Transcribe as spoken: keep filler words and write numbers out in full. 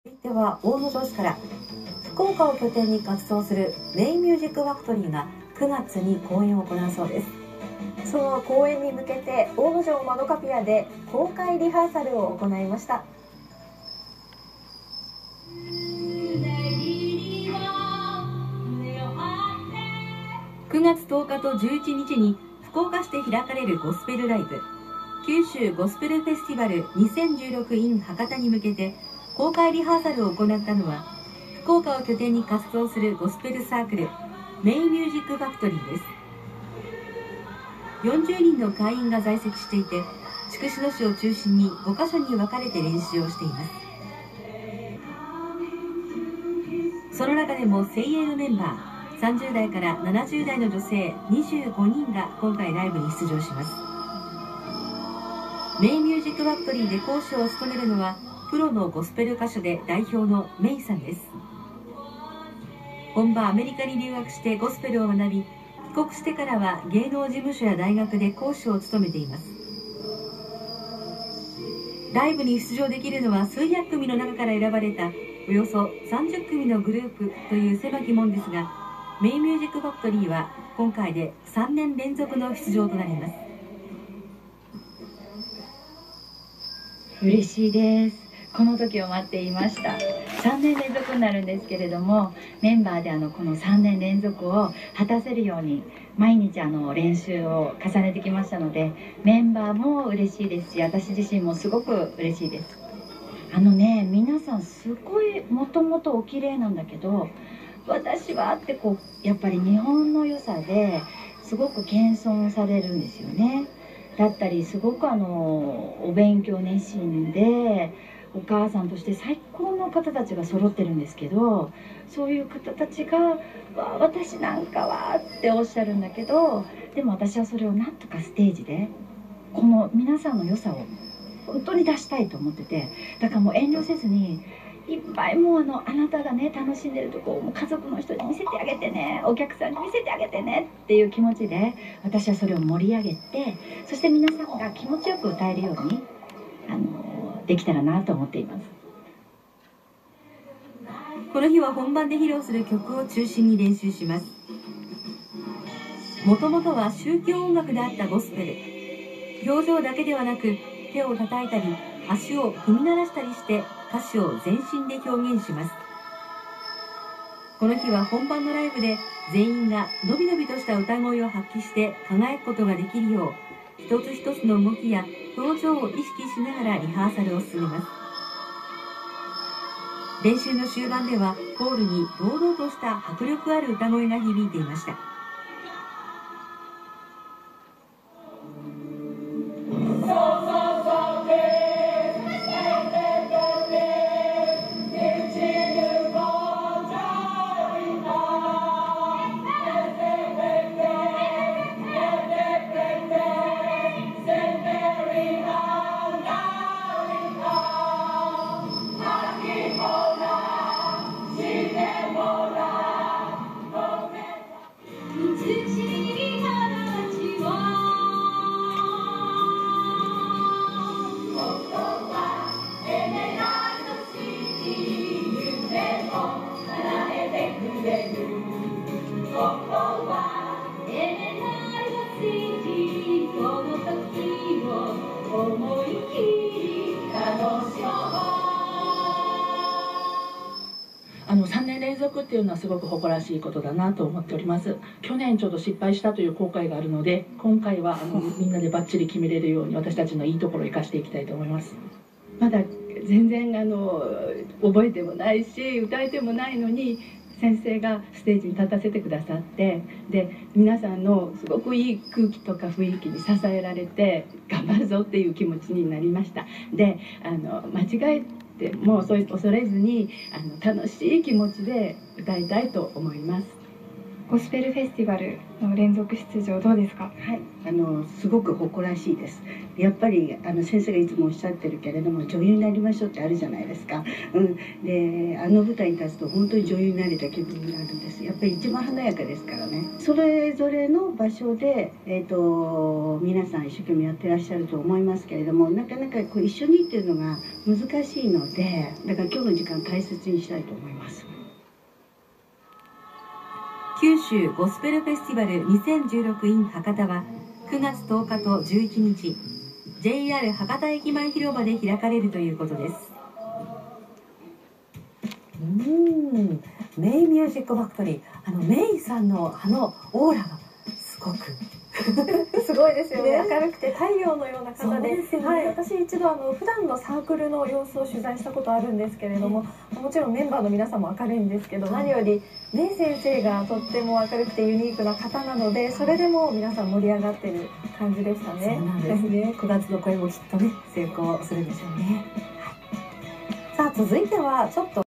続いては大野城市から。福岡を拠点に活動するメインミュージックファクトリーがくがつに公演を行うそうです。 その公演に向けて大野城マドカピアで公開リハーサルを行いました。 くがつとおかとじゅういちにちに福岡市で開かれるゴスペルライブ、九州ゴスペルフェスティバルにせんじゅうろく in 博多に向けて公開リハーサルを行ったのは、福岡を拠点に活動するゴスペルサークルメインミュージックファクトリーです。よんじゅうにんの会員が在籍していて、筑紫野市を中心にごかしょに分かれて練習をしています。その中でも精鋭のメンバーさんじゅうだいからななじゅうだいの女性にじゅうごにんが今回ライブに出場します。メインミュージックファクトリーで講師を務めるのは、プロのゴスペル歌手で代表のメイさんです。本場アメリカに留学してゴスペルを学び、帰国してからは芸能事務所や大学で講師を務めています。ライブに出場できるのは数百組の中から選ばれたおよそさんじゅっくみのグループという狭き門ですが、メインミュージックファクトリーは今回でさんねんれんぞくの出場となります。 嬉しいです。この時を待っていました。さんねんれんぞくになるんですけれども、メンバーであのこのさんねんれんぞくを果たせるように毎日あの練習を重ねてきましたので、メンバーも嬉しいですし、私自身もすごく嬉しいです。あのね、皆さんすごいもともとお綺麗なんだけど、私はってこうやっぱり日本の良さですごく謙遜されるんですよね。だったりすごくあのお勉強熱心でお母さんとして最高の方たちが揃ってるんですけど、そういう方たちが「わ私なんかは」っておっしゃるんだけど、でも私はそれをなんとかステージでこの皆さんの良さを本当に出したいと思ってて、だからもう遠慮せずにいっぱいもうあのあなたがね楽しんでるとこをもう家族の人に見せてあげてね、お客さんに見せてあげてねっていう気持ちで私はそれを盛り上げて、そして皆さんが気持ちよく歌えるようにあのできたらなと思っています。 この日は本番で披露する曲を中心に練習します。もともとは宗教音楽であったゴスペル、表情だけではなく手を叩いたり足を踏み鳴らしたりして歌詞を全身で表現します。この日は本番のライブで全員がのびのびとした歌声を発揮して輝くことができるよう、一つ一つの動きや表情を意識しながらリハーサルを進めます。練習の終盤ではホールに堂々とした迫力ある歌声が響いていました。 あのさんねんれんぞくっていうのはすごく誇らしいことだなと思っております。去年ちょっと失敗したという後悔があるので、今回はあのみんなでバッチリ決めれるように私たちのいいところを生かしていきたいと思います。 まだ全然あの覚えてもないし歌えてもないのに、先生がステージに立たせてくださって、で皆さんのすごくいい空気とか雰囲気に支えられて頑張るぞっていう気持ちになりました。であの間違えてもそう恐れずにあの楽しい気持ちで歌いたいと思います。 ゴスペルフェスティバルの連続出場どうですか？ はい、あのすごく誇らしいです。やっぱりあの先生がいつもおっしゃってるけれども、女優になりましょうってあるじゃないですか。うん、であの舞台に立つと本当に女優になれた気分になるんです。やっぱり一番華やかですからね。それぞれの場所で、えー、と皆さん一生懸命やってらっしゃると思いますけれども、なかなかこう一緒にっていうのが難しいので、だから今日の時間大切にしたいと思います。 九州ゴスペルフェスティバルにせんじゅうろく in 博多はくがつとおかとじゅういちにち ジェイアール 博多駅前広場で開かれるということです。うーん、メイミュージックファクトリー、あのメイさんのあのオーラがすごくすごいですよね。 ね、 明るくて太陽のような方で、 ですよね、 はい、私一度あの普段のサークルの様子を取材したことあるんですけれども、もちろんメンバーの皆さんも明るいんですけど、何よりメイ先生がとっても明るくてユニークな方なので、それでも皆さん盛り上がってる感じでしたね。 そうなんですね。くがつの公演もきっとね成功するでしょうね。はい、さあ続いてはちょっと